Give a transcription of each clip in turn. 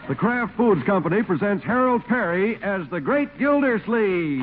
The Kraft Foods Company presents Harold Perry as the Great Gildersleeve.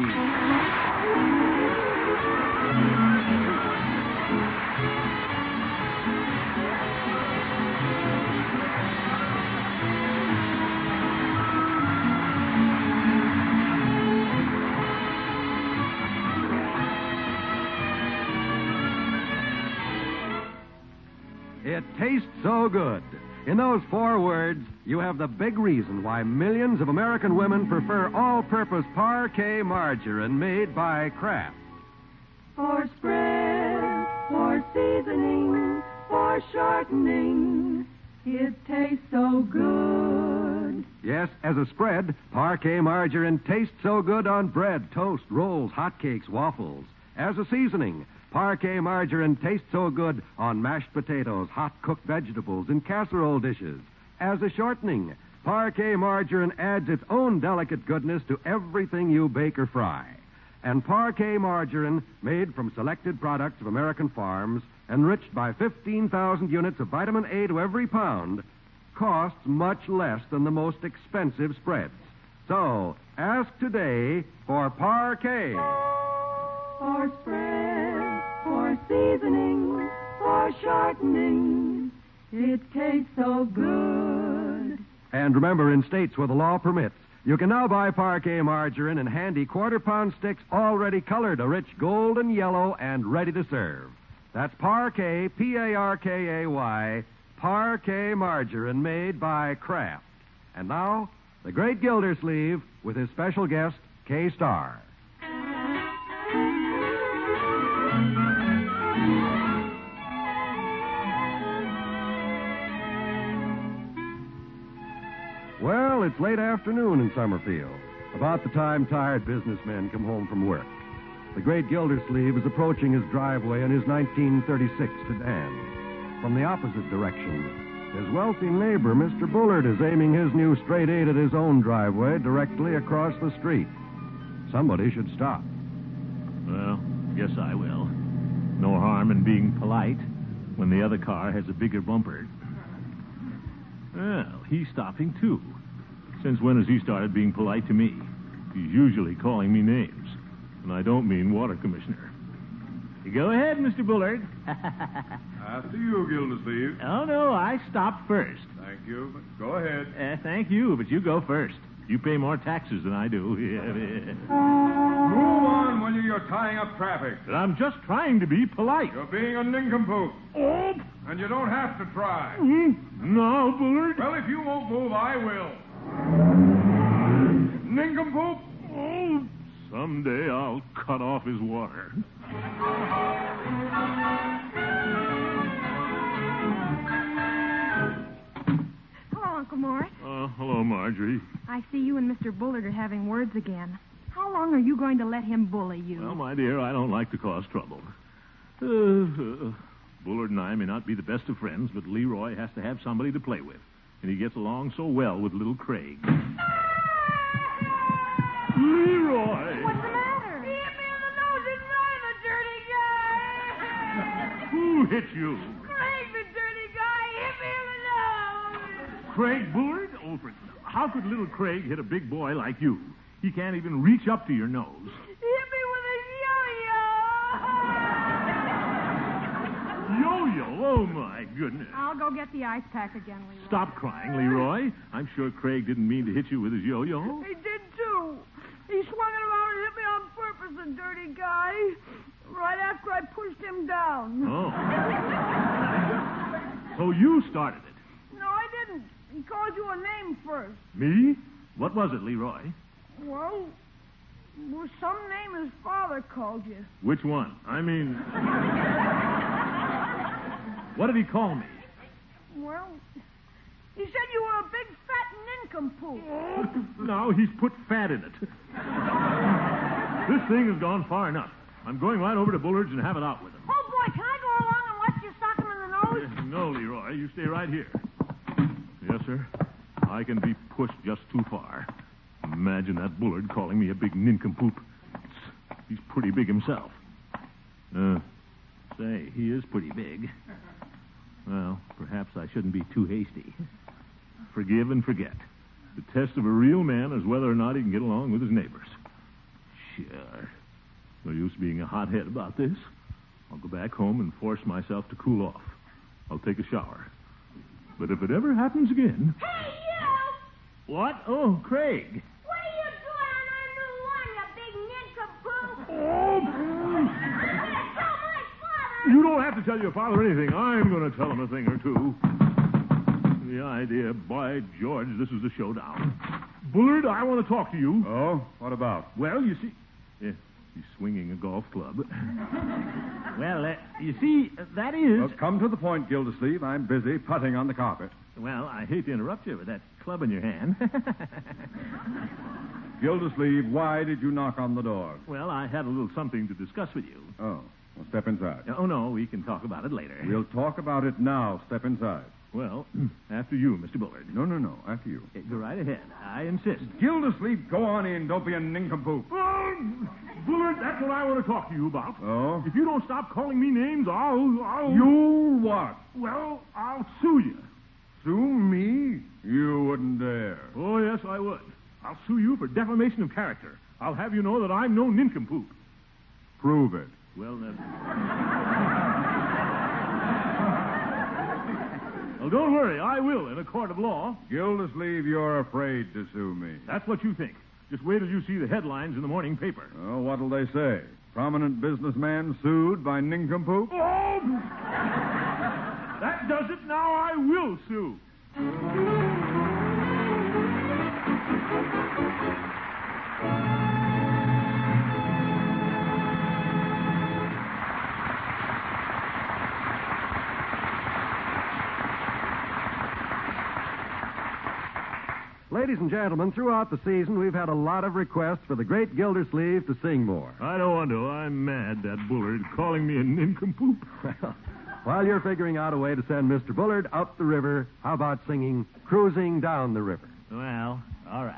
It tastes so good. In those 4 words, you have the big reason why millions of American women prefer all-purpose parquet margarine made by Kraft. For spread, for seasoning, for shortening, it tastes so good. Yes, as a spread, parquet margarine tastes so good on bread, toast, rolls, hotcakes, waffles. As a seasoning, parquet margarine tastes so good on mashed potatoes, hot-cooked vegetables, and casserole dishes. As a shortening, parquet margarine adds its own delicate goodness to everything you bake or fry. And parquet margarine, made from selected products of American farms, enriched by 15,000 units of vitamin A to every pound, costs much less than the most expensive spreads. So, ask today for parquet. For spread, for seasoning, for shortening, it tastes so good. And remember, in states where the law permits, you can now buy parquet margarine in handy quarter-pound sticks already colored a rich golden yellow and ready to serve. That's parquet, P-A-R-K-A-Y, parquet margarine made by Kraft. And now, the Great Gildersleeve with his special guest, K-Star. Well, it's late afternoon in Summerfield, about the time tired businessmen come home from work. The Great Gildersleeve is approaching his driveway in his 1936 sedan. From the opposite direction, his wealthy neighbor, Mr. Bullard, is aiming his new straight 8 at his own driveway directly across the street. Somebody should stop. Well, guess I will. No harm in being polite when the other car has a bigger bumper. Well, he's stopping, too. Since when has he started being polite to me? He's usually calling me names. And I don't mean water commissioner. Go ahead, Mr. Bullard. After you, Gildersleeve. Oh, no, I stopped first. Thank you, but go ahead. Thank you, but you go first. You pay more taxes than I do. Move on, will you? You're tying up traffic. But I'm just trying to be polite. You're being a nincompoop. Oh! And you don't have to try. No, Bullard. Well, if you won't move, I will. Nincompoop! Oh, someday I'll cut off his water. Hello, Uncle Morris. Hello, Marjorie. I see you and Mr. Bullard are having words again. How long are you going to let him bully you? Well, my dear, I don't like to cause trouble. Bullard and I may not be the best of friends, but Leroy has to have somebody to play with. And he gets along so well with little Craig. Leroy! What's the matter? He hit me in the nose and ran, the dirty guy. Who hit you? Craig, the dirty guy, hit me in the nose. Craig Bullard? Oh, how could little Craig hit a big boy like you? He can't even reach up to your nose. He hit me with a yo-yo. Yo-yo? Oh, my goodness. I'll go get the ice pack again, Leroy. Stop crying, Leroy. I'm sure Craig didn't mean to hit you with his yo-yo. He did, too. He swung it around and hit me on purpose, the dirty guy, right after I pushed him down. Oh. So you started it. No, I didn't. He called you a name first. Me? What was it, Leroy? Well, some name his father called you. Which one? I mean... What did he call me? Well, he said you were a big fat nincompoop. Oh, now he's put fat in it. This thing has gone far enough. I'm going right over to Bullard's and have it out with him. Oh, boy, can I go along and watch you sock him in the nose? No, Leroy, you stay right here. Yes, sir. I can be pushed just too far. Imagine that Bullard calling me a big nincompoop. He's pretty big himself. Say, he is pretty big. Well, perhaps I shouldn't be too hasty. Forgive and forget. The test of a real man is whether or not he can get along with his neighbors. Sure. No use being a hothead about this. I'll go back home and force myself to cool off. I'll take a shower. But if it ever happens again... Hey, you! What? Oh, Craig. What are you doing on our new lawn, you big nincompoop? Oh! I'm going to tell my father! You don't have to tell your father anything. I'm going to tell him a thing or two. The idea, by George, this is a showdown. Bullard, I want to talk to you. Oh? What about? Well, you see... Yeah, he's swinging a golf club. Well, you see, that is... Well, come to the point, Gildersleeve. I'm busy putting on the carpet. Well, I hate to interrupt you with that club in your hand. Gildersleeve, why did you knock on the door? Well, I had a little something to discuss with you. Oh, well, step inside. Oh, no, we can talk about it later. We'll talk about it now. Step inside. Well, after you, Mr. Bullard. No, after you. Go right ahead. I insist. Gildersleeve, go on in. Don't be a nincompoop. Oh, Bullard, that's what I want to talk to you about. Oh? If you don't stop calling me names, I'll... You what? Well, I'll sue you. Sue me? You wouldn't dare. Oh, yes, I would. I'll sue you for defamation of character. I'll have you know that I'm no nincompoop. Prove it. Well, well, don't worry. I will in a court of law. Gildersleeve, you're afraid to sue me. That's what you think. Just wait till you see the headlines in the morning paper. Oh, what'll they say? Prominent businessman sued by nincompoop? Oh! That does it. Now I will sue. Ladies and gentlemen, throughout the season, we've had a lot of requests for the great Gildersleeve to sing more. I don't want to. I'm mad, that Bullard, calling me a nincompoop. Well, while you're figuring out a way to send Mr. Bullard up the river, how about singing Cruising Down the River? Well, all right.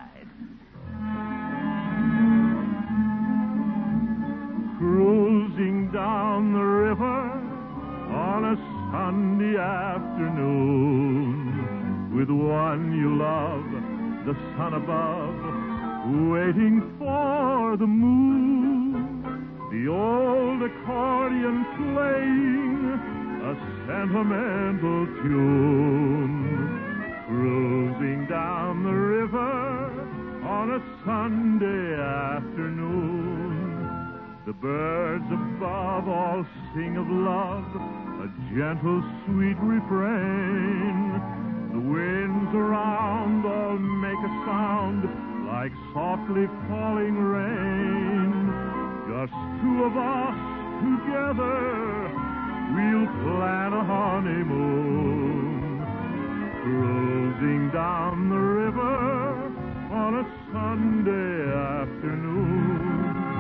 Cruising down the river on a Sunday afternoon with one you love, the sun above, waiting for the moon. The old accordion playing a sentimental tune. Cruising down the river on a Sunday afternoon. The birds above all sing of love, a gentle, sweet refrain. The winds around all make a sound like softly falling rain. Just two of us together, we'll plan a honeymoon. Cruising down the river on a Sunday afternoon.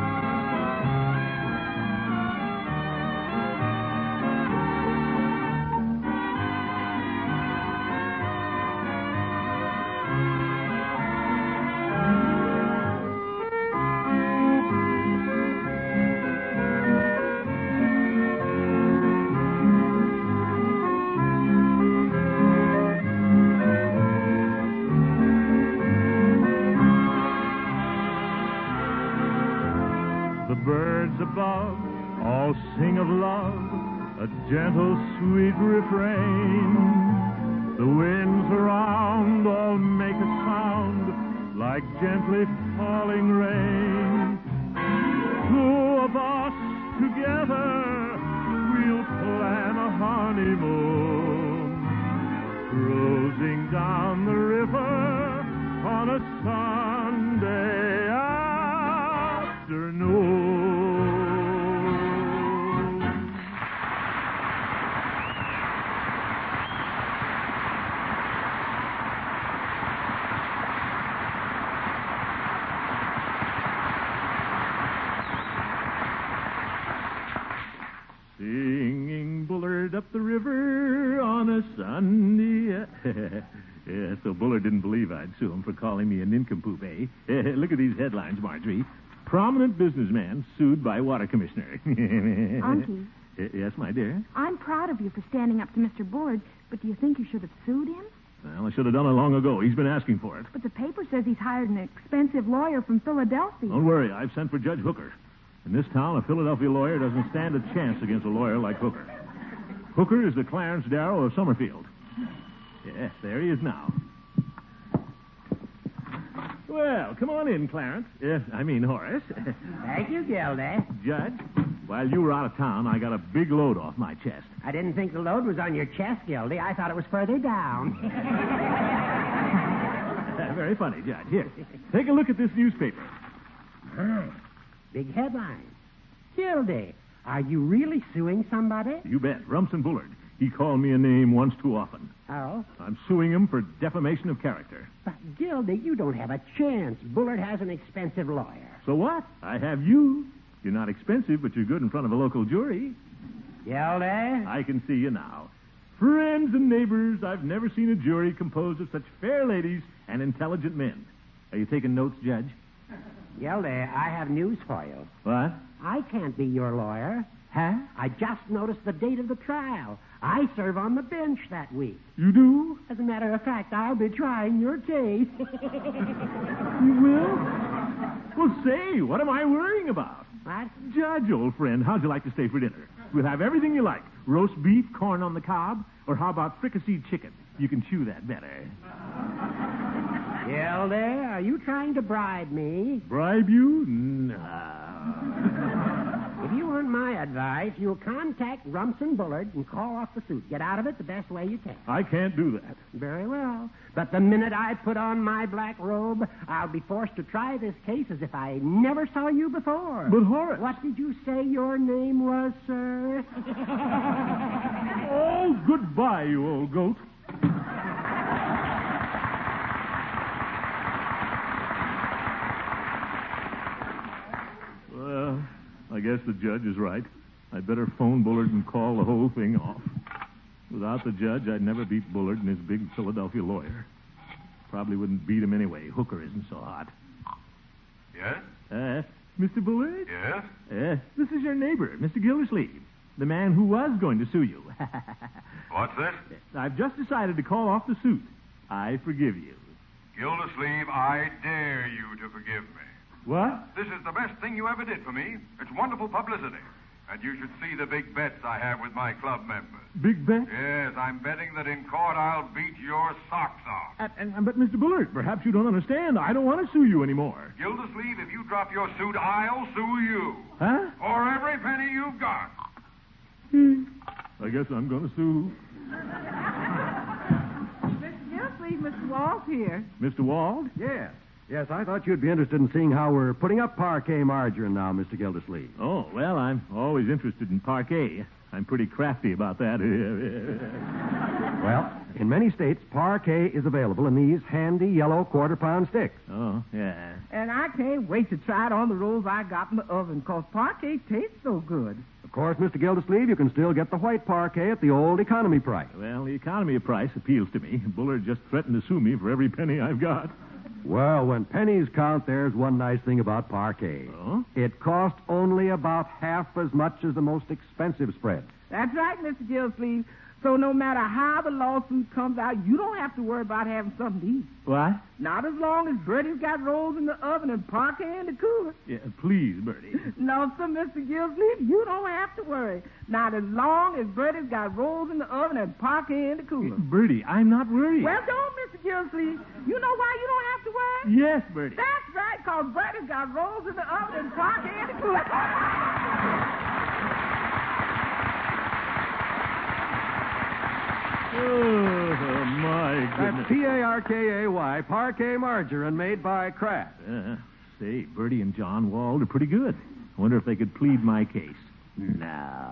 Above, all sing of love, a gentle, sweet refrain. The winds around all make a sound like gently falling rain. Two of us together, we'll plan a honeymoon. Cruising down the river on a Sunday afternoon. Singing Bullard up the river on a Sunday. Yeah, so Bullard didn't believe I'd sue him for calling me a nincompoop, eh? Look at these headlines, Marjorie. Prominent businessman sued by water commissioner. Unky. Yes, my dear? I'm proud of you for standing up to Mr. Bullard, but do you think you should have sued him? Well, I should have done it long ago. He's been asking for it. But the paper says he's hired an expensive lawyer from Philadelphia. Don't worry. I've sent for Judge Hooker. In this town, a Philadelphia lawyer doesn't stand a chance against a lawyer like Hooker. Hooker is the Clarence Darrow of Summerfield. Yes, there he is now. Well, come on in, Clarence. Horace. Thank you, Gildy. Judge, while you were out of town, I got a big load off my chest. I didn't think the load was on your chest, Gildy. I thought it was further down. Very funny, Judge. Here, take a look at this newspaper. Big headline. Gildy, are you really suing somebody? You bet. Rumson Bullard. He called me a name once too often. Oh? I'm suing him for defamation of character. But, Gildy, you don't have a chance. Bullard has an expensive lawyer. So what? I have you. You're not expensive, but you're good in front of a local jury. Gildy? I can see you now. Friends and neighbors, I've never seen a jury composed of such fair ladies and intelligent men. Are you taking notes, Judge? Gildy, I have news for you. What? I can't be your lawyer. Huh? I just noticed the date of the trial. I serve on the bench that week. You do? As a matter of fact, I'll be trying your case. You will? Well, say, what am I worrying about? What? Judge, old friend, how'd you like to stay for dinner? We'll have everything you like. Roast beef, corn on the cob, or how about fricasseed chicken? You can chew that better. Gildy, are you trying to bribe me? Bribe you? No. If you want my advice, you'll contact Rumson Bullard and call off the suit. Get out of it the best way you can. I can't do that. Very well. But the minute I put on my black robe, I'll be forced to try this case as if I never saw you before. But, Horace... What did you say your name was, sir? Oh, goodbye, you old goat. Well, I guess the judge is right. I'd better phone Bullard and call the whole thing off. Without the judge, I'd never beat Bullard and his big Philadelphia lawyer. Probably wouldn't beat him anyway. Hooker isn't so hot. Yes? Mr. Bullard? Yes? This is your neighbor, Mr. Gildersleeve, the man who was going to sue you. What's this? I've just decided to call off the suit. I forgive you. Gildersleeve, I dare you to forgive me. What? This is the best thing you ever did for me. It's wonderful publicity. And you should see the big bets I have with my club members. Big bet? Yes, I'm betting that in court I'll beat your socks off. But, Mr. Bullard, perhaps you don't understand. I don't want to sue you anymore. Gildersleeve, if you drop your suit, I'll sue you. Huh? For every penny you've got. I guess I'm going to sue. Mr. Gildersleeve, Mr. Walt here. Mr. Wald? Yes. Yes, I thought you'd be interested in seeing how we're putting up parquet margarine now, Mr. Gildersleeve. Oh, well, I'm always interested in parquet. I'm pretty crafty about that. Well, in many states, parquet is available in these handy yellow quarter-pound sticks. Oh, yeah. And I can't wait to try it on the rolls I got in the oven, because parquet tastes so good. Of course, Mr. Gildersleeve, you can still get the white parquet at the old economy price. Well, the economy of price appeals to me. Bullard just threatened to sue me for every penny I've got. Well, when pennies count, there's one nice thing about parquet. Oh? It costs only about half as much as the most expensive spread. That's right, Mr. Gildersleeve. So no matter how the lawsuit comes out, you don't have to worry about having something to eat. What? Not as long as Bertie's got rolls in the oven and parquet in the cooler. Yeah, please, Bertie. No, sir, Mr. Gildersleeve, you don't have to worry. Not as long as Bertie's got rolls in the oven and parquet in the cooler. Bertie, I'm not worried. Well, don't, Mr. Gildersleeve. You know why you don't have to worry? Yes, Bertie. That's right, because Bertie's got rolls in the oven and parquet in the cooler. Oh, my goodness. That's P-A-R-K-A-Y, parquet margarine made by Kraft. Say, Bertie and John Wald are pretty good. I wonder if they could plead my case. No.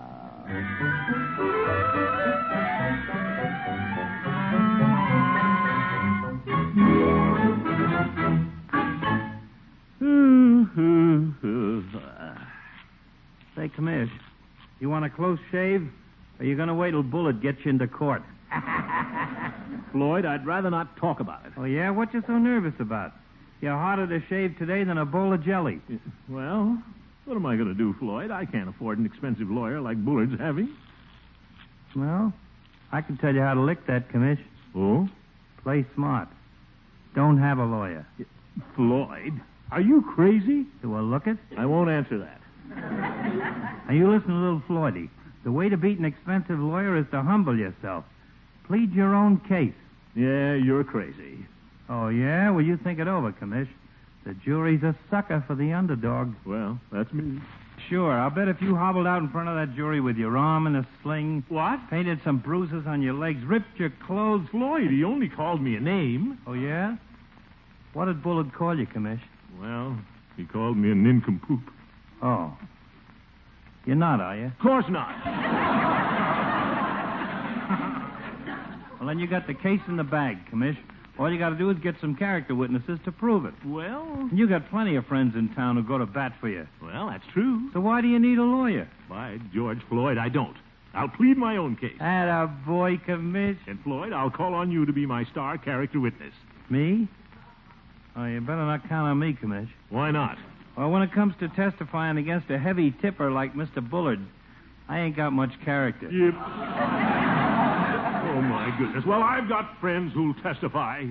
Say, Commish, you want a close shave, or you going to wait till Bullard gets you into court? Floyd, I'd rather not talk about it. Oh, yeah? What you so nervous about? You're harder to shave today than a bowl of jelly. Well, what am I going to do, Floyd? I can't afford an expensive lawyer like Bullard's having. Well, I can tell you how to lick that, Commish. Oh? Play smart. Don't have a lawyer. Floyd, are you crazy? Do I look it? I won't answer that. Now, you listen to little Floydie. The way to beat an expensive lawyer is to humble yourself. Plead your own case. Yeah, you're crazy. Oh, yeah? Well, you think it over, Commish. The jury's a sucker for the underdog. Well, that's me. Sure, I'll bet if you hobbled out in front of that jury with your arm in a sling... What? Painted some bruises on your legs, ripped your clothes... Floyd, he only called me a name. Oh, yeah? What did Bullard call you, Commish? Well, he called me a nincompoop. Oh. You're not, are you? Of course not. Well, then you got the case in the bag, Commish. All you got to do is get some character witnesses to prove it. Well... And you got plenty of friends in town who go to bat for you. Well, that's true. So why do you need a lawyer? By George, Floyd, I don't. I'll plead my own case. Atta boy, Commish. And, Floyd, I'll call on you to be my star character witness. Me? Oh, you better not count on me, Commish. Why not? Well, when it comes to testifying against a heavy tipper like Mr. Bullard, I ain't got much character. Yep. Oh, my goodness. Well, I've got friends who'll testify.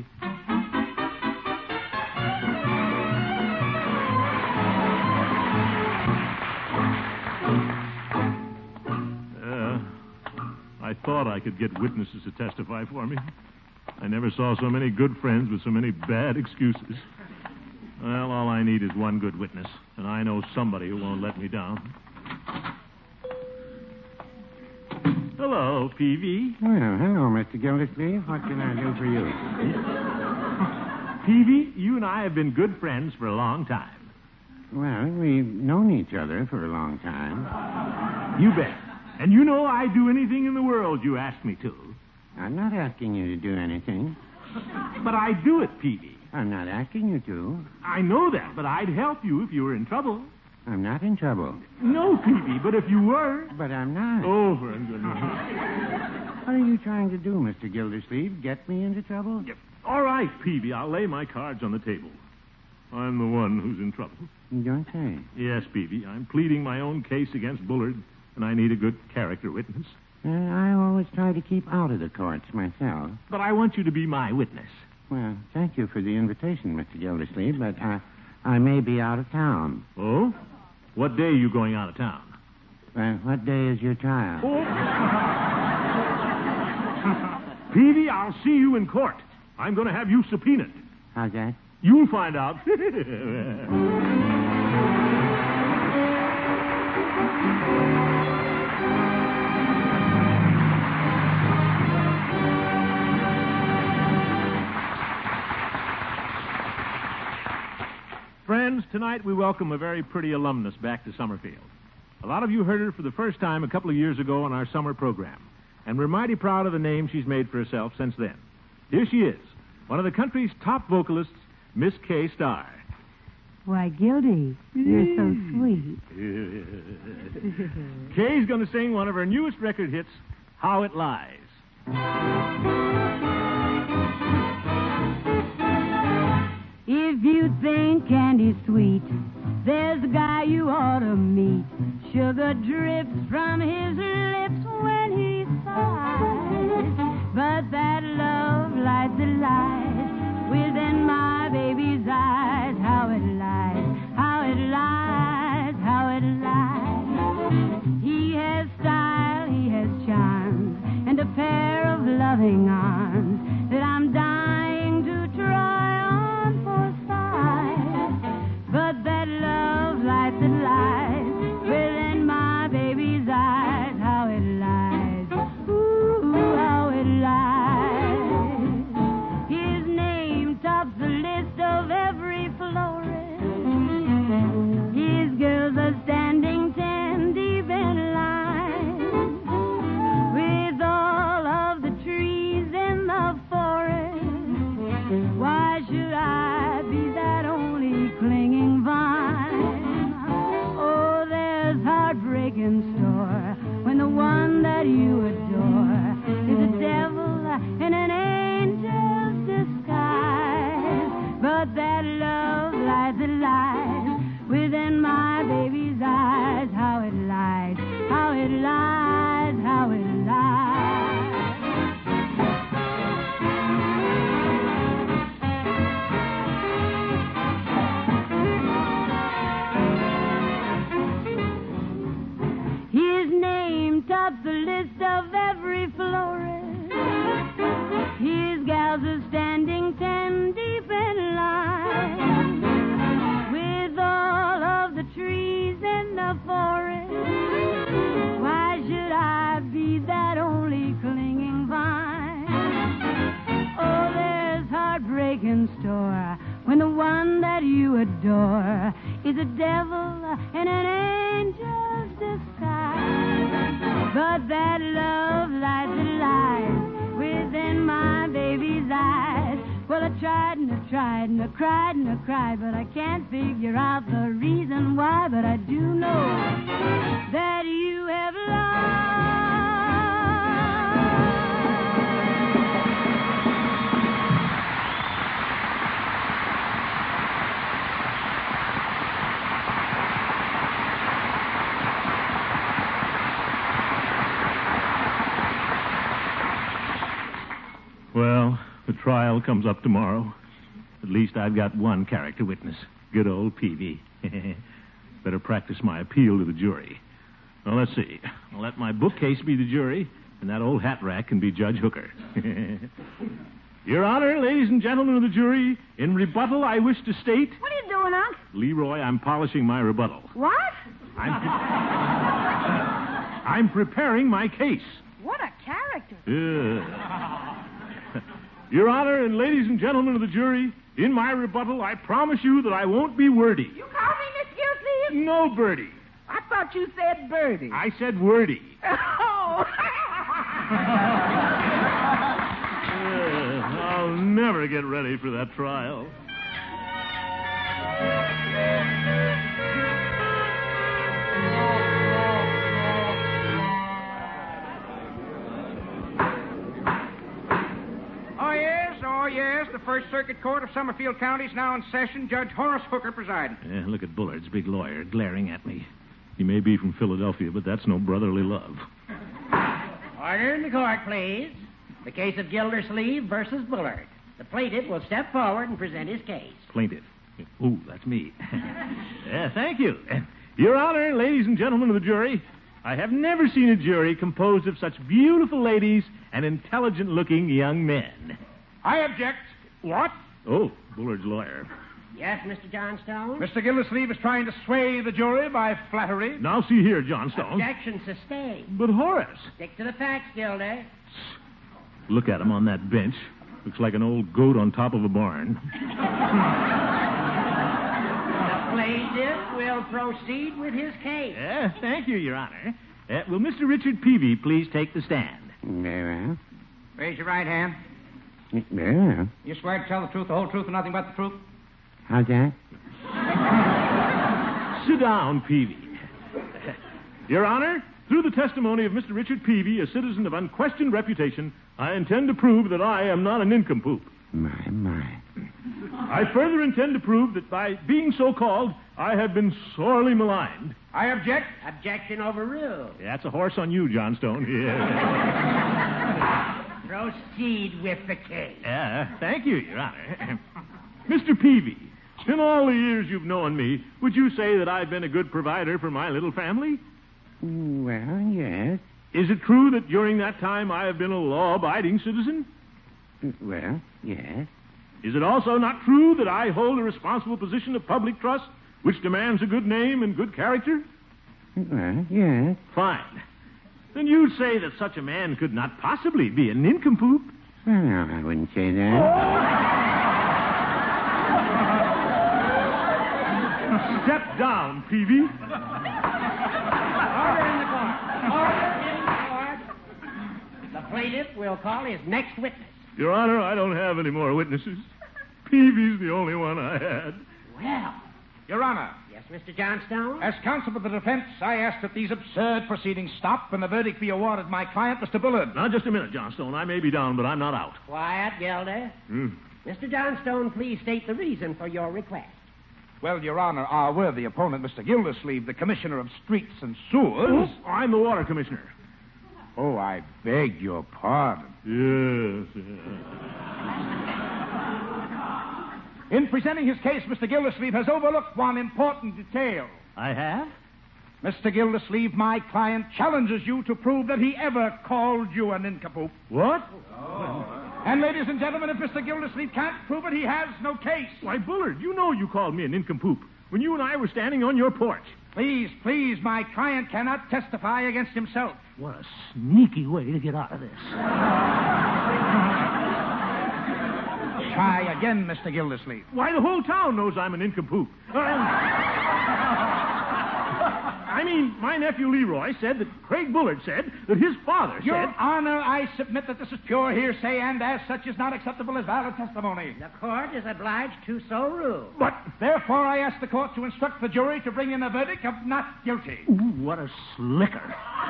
I thought I could get witnesses to testify for me. I never saw so many good friends with so many bad excuses. Well, all I need is one good witness, and I know somebody who won't let me down. Hello, Peavy. Well, hello, Mr. Gildersleeve. What can I do for you? Peavy, you and I have been good friends for a long time. Well, we've known each other for a long time. You bet. And you know I'd do anything in the world you ask me to. I'm not asking you to do anything. But I'd do it, Peavy. I'm not asking you to. I know that, but I'd help you if you were in trouble. I'm not in trouble. No, Peavy, but if you were... But I'm not. Oh, for goodness. What are you trying to do, Mr. Gildersleeve? Get me into trouble? Yep. All right, Peavy, I'll lay my cards on the table. I'm the one who's in trouble. You don't say. Yes, Peavy, I'm pleading my own case against Bullard, and I need a good character witness. I always try to keep out of the courts myself. But I want you to be my witness. Well, thank you for the invitation, Mr. Gildersleeve, but I may be out of town. Oh? What day are you going out of town? What day is your trial? Oh. Peavy, I'll see you in court. I'm going to have you subpoenaed. How's that? You'll find out. Friends, tonight we welcome a very pretty alumnus back to Summerfield. A lot of you heard her for the first time a couple of years ago on our summer program, and we're mighty proud of the name she's made for herself since then. Here she is, one of the country's top vocalists, Miss Kay Starr. Why, Gildy, you're so sweet. Kay's going to sing one of her newest record hits, How It Lies. If you think candy's sweet, there's a guy you ought to meet. Sugar drips from his lips when he sighs. But that love lights a light within my baby's eyes. How it lies, how it lies, how it lies. He has style, he has charms, and a pair of loving arms that I'm dying to try on for size. But that love lights a light within my baby's eyes. How it lies, ooh, how it lies. His name tops the list of every florist. His girls are standing 10 deep in line with all of the trees in the forest. Why should I be that only clinging vine? Oh, there's heartbreak in store when the one that you adore is a devil in an angel's disguise. But that love lies a lies within my baby's eyes. How it lies, how it lies, how it lies. more when the one that you adore is a devil in an angel's disguise. But that love lies within my baby's eyes. Well, I tried and I tried and I cried and I cried, but I can't figure out the reason why. But I do know that you have lost. Well, the trial comes up tomorrow. At least I've got one character witness. Good old Peavy. Better practice my appeal to the jury. Well, let's see. I'll let my bookcase be the jury, and that old hat rack can be Judge Hooker. Your Honor, ladies and gentlemen of the jury, in rebuttal I wish to state... What are you doing, Unc? Leroy, I'm polishing my rebuttal. What? I'm preparing my case. What a character. Your Honor, and ladies and gentlemen of the jury, in my rebuttal, I promise you that I won't be wordy. You call me Miss Gildersleeve? No, Birdie. I thought you said Birdie. I said wordy. Oh. I'll never get ready for that trial. Oh, yes, the First Circuit Court of Summerfield County is now in session. Judge Horace Hooker presiding. Yeah, look at Bullard's big lawyer glaring at me. He may be from Philadelphia, but that's no brotherly love. Order in the court, please. The case of Gildersleeve versus Bullard. The plaintiff will step forward and present his case. Plaintiff. Ooh, that's me. Yeah, thank you. Your Honor, ladies and gentlemen of the jury, I have never seen a jury composed of such beautiful ladies and intelligent-looking young men. I object. What? Oh, Bullard's lawyer. Yes, Mr. Johnstone? Mr. Gildersleeve is trying to sway the jury by flattery. Now, see here, Johnstone. Objection sustained. But Horace. Stick to the facts, Gildy. Look at him on that bench. Looks like an old goat on top of a barn. The plaintiff will proceed with his case. Thank you, Your Honor. Will Mr. Richard Peavy please take the stand? Very well. Raise your right hand. Very well. You swear to tell the truth, the whole truth, and nothing but the truth? How's that? Sit down, Peavy. Your Honor, through the testimony of Mr. Richard Peavy, a citizen of unquestioned reputation, I intend to prove that I am not a nincompoop. My. I further intend to prove that by being so called, I have been sorely maligned. I object. Objection overruled. Yeah, that's a horse on you, Johnstone. Yeah. Proceed with the case. Thank you, Your Honor. Mr. Peavy, in all the years you've known me, would you say that I've been a good provider for my little family? Well, yes. Is it true that during that time I have been a law-abiding citizen? Well, yes. Is it also not true that I hold a responsible position of public trust, which demands a good name and good character? Well, yes. Fine. Then you'd say that such a man could not possibly be a nincompoop. Well, no, I wouldn't say that. Step down, Peavy. Order in the court. Order in the court. The plaintiff will call his next witness. Your Honor, I don't have any more witnesses. Peavy's the only one I had. Well. Your Honor. Yes, Mr. Johnstone? As counsel for the defense, I ask that these absurd proceedings stop and the verdict be awarded my client, Mr. Bullard. Now, just a minute, Johnstone. I may be down, but I'm not out. Quiet, Gildy. Mr. Johnstone, please state the reason for your request. Well, Your Honor, our worthy opponent, Mr. Gildersleeve, the Commissioner of Streets and Sewers... Oh, I'm the Water Commissioner. Oh, I beg your pardon. Yes. In presenting his case, Mr. Gildersleeve has overlooked one important detail. I have? Mr. Gildersleeve, my client challenges you to prove that he ever called you a nincompoop. What? And, ladies and gentlemen, if Mr. Gildersleeve can't prove it, he has no case. Why, Bullard, you know you called me a nincompoop when you and I were standing on your porch. Please, my client cannot testify against himself. What a sneaky way to get out of this. Try again, Mr. Gildersleeve. Why, the whole town knows I'm a nincompoop. I mean, my nephew Leroy said that Craig Bullard said that his father said... Your Honor, I submit that this is pure hearsay and as such is not acceptable as valid testimony. The court is obliged to so rule. But therefore I ask the court to instruct the jury to bring in a verdict of not guilty. Ooh, what a slicker.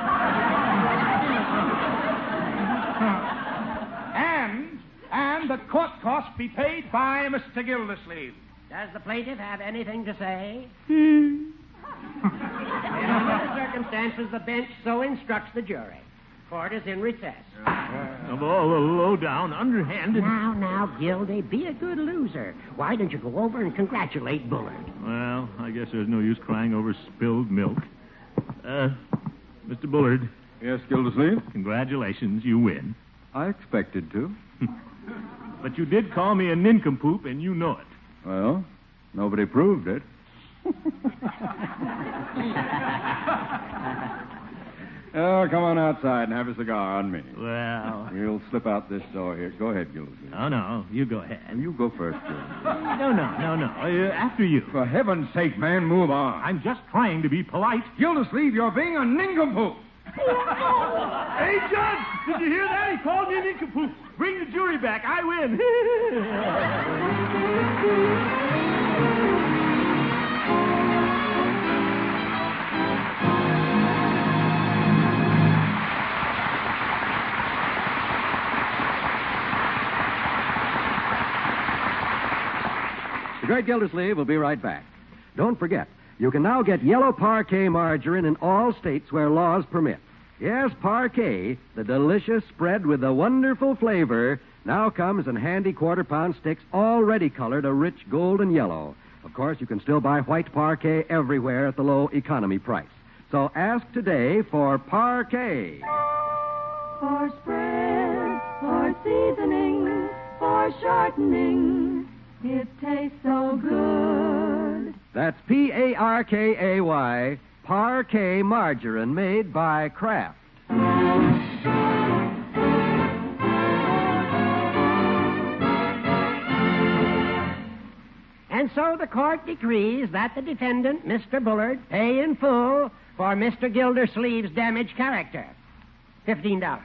And that court costs be paid by Mr. Gildersleeve. Does the plaintiff have anything to say? In other circumstances, the bench so instructs the jury. Court is in recess. Of all the low-down, underhanded... Now, Gildy, be a good loser. Why don't you go over and congratulate Bullard? Well, I guess there's no use crying over spilled milk. Mr. Bullard. Yes, Gildersleeve? Congratulations, you win. I expected to. But you did call me a nincompoop, and you know it. Well, nobody proved it. Oh, come on outside and have a cigar on me. Well... We'll slip out this door here. Go ahead, Gildersleeve. Oh, no. You go ahead. You go first, Gildersleeve. No. After you. For heaven's sake, man, move on. I'm just trying to be polite. Gildersleeve, you're being a nincompoop. Hey, Judge! Did you hear that? He called me a nincompoop. Bring the jury back. I win. The Great Gildersleeve will be right back. Don't forget, you can now get yellow parquet margarine in all states where laws permit. Yes, parquet, the delicious spread with the wonderful flavor, now comes in handy quarter-pound sticks already colored a rich golden yellow. Of course, you can still buy white parquet everywhere at the low economy price. So ask today for parquet. For spread, for seasoning, for shortening, it tastes so good. That's Parkay, parquet margarine made by Kraft. And so the court decrees that the defendant, Mr. Bullard, pay in full for Mr. Gildersleeve's damaged character. $15.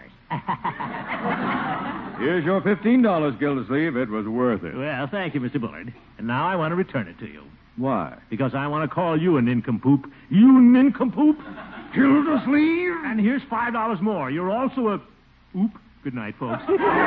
Here's your $15, Gildersleeve. It was worth it. Well, thank you, Mr. Bullard. And now I want to return it to you. Why? Because I want to call you a nincompoop. You nincompoop? Gildersleeve? And here's $5 more. You're also a... Oop. Good night, folks.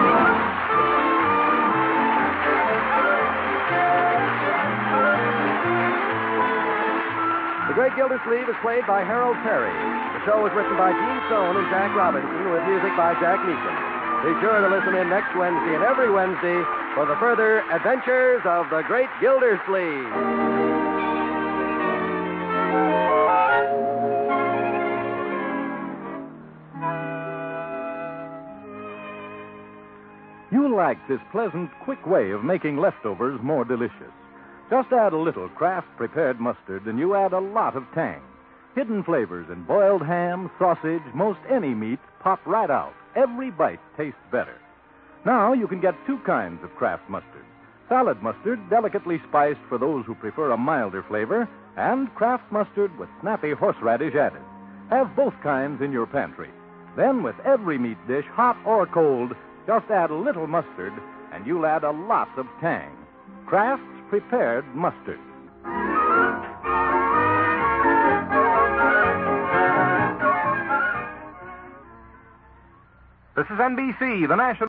The Great Gildersleeve is played by Harold Perry. The show was written by Gene Stone and Jack Robinson with music by Jack Meakin. Be sure to listen in next Wednesday and every Wednesday for the further adventures of the Great Gildersleeve. You'll like this pleasant, quick way of making leftovers more delicious. Just add a little Kraft prepared mustard and you add a lot of tang. Hidden flavors in boiled ham, sausage, most any meat pop right out. Every bite tastes better. Now you can get two kinds of Kraft mustard. Salad mustard, delicately spiced for those who prefer a milder flavor, and Kraft mustard with snappy horseradish added. Have both kinds in your pantry. Then with every meat dish, hot or cold, just add a little mustard and you'll add a lot of tang. Kraft's prepared mustard. This is NBC, the national